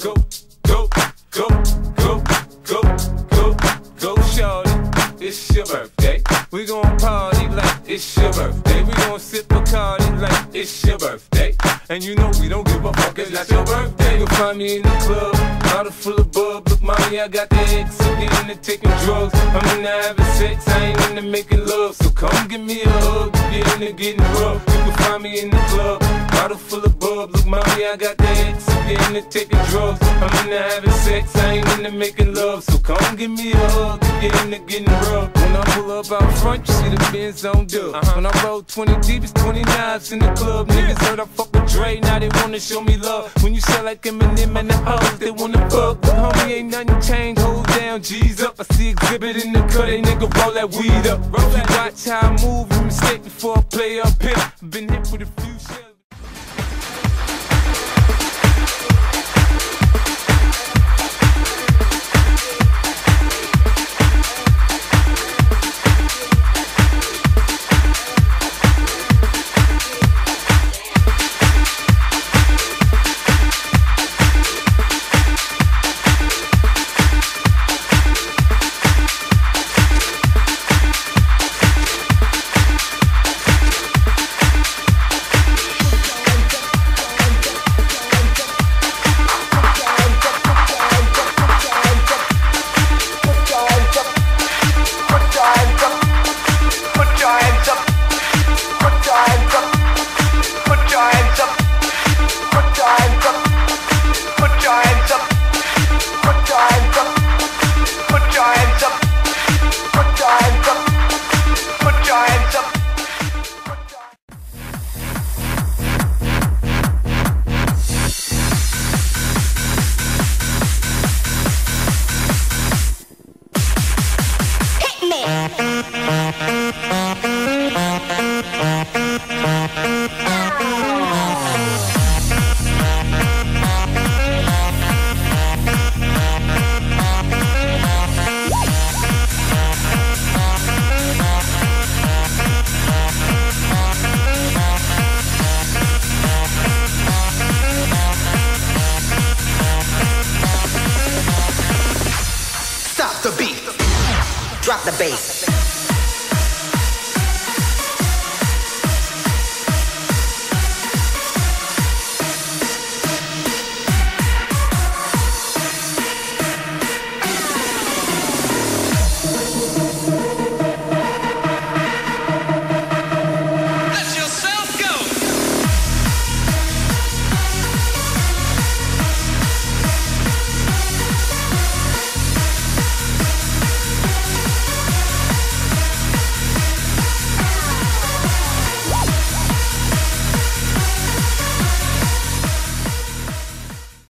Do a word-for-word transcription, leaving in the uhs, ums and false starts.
go, go, go, go, go, go, go, shorty. It's your birthday. We gon' party like it's your birthday. We gon' sip Bacardi like it's your birthday. And you know we don't give a fuck, it's not your birthday. You'll find me in the club, bottle full of bub. Look, mommy, I got the X, I'm getting into taking drugs. I'm into having sex, I ain't into making love. So come give me a hug, get into getting rough. You can find me in the club, bottle full of bub. Look, mommy, I got the X, I'm getting into taking drugs. I'm into having sex, I ain't into making love. So come give me a hug, get into getting rough. When I pull up out front, you see the Benz on dub. Uh-huh. When I roll twenty deep, it's twenty knives in the club. Niggas heard I fuck with Dre, now they wanna show me love. When you sell like Eminem and the hoes, they wanna fuck. But homie, ain't nothing changed, hold down, G's up. I see exhibit in the cut, they nigga roll that weed up. Roll that. Watch how I move, you mistake before I play up here. Been hit with a few shells. Stop the beat. Drop the bass.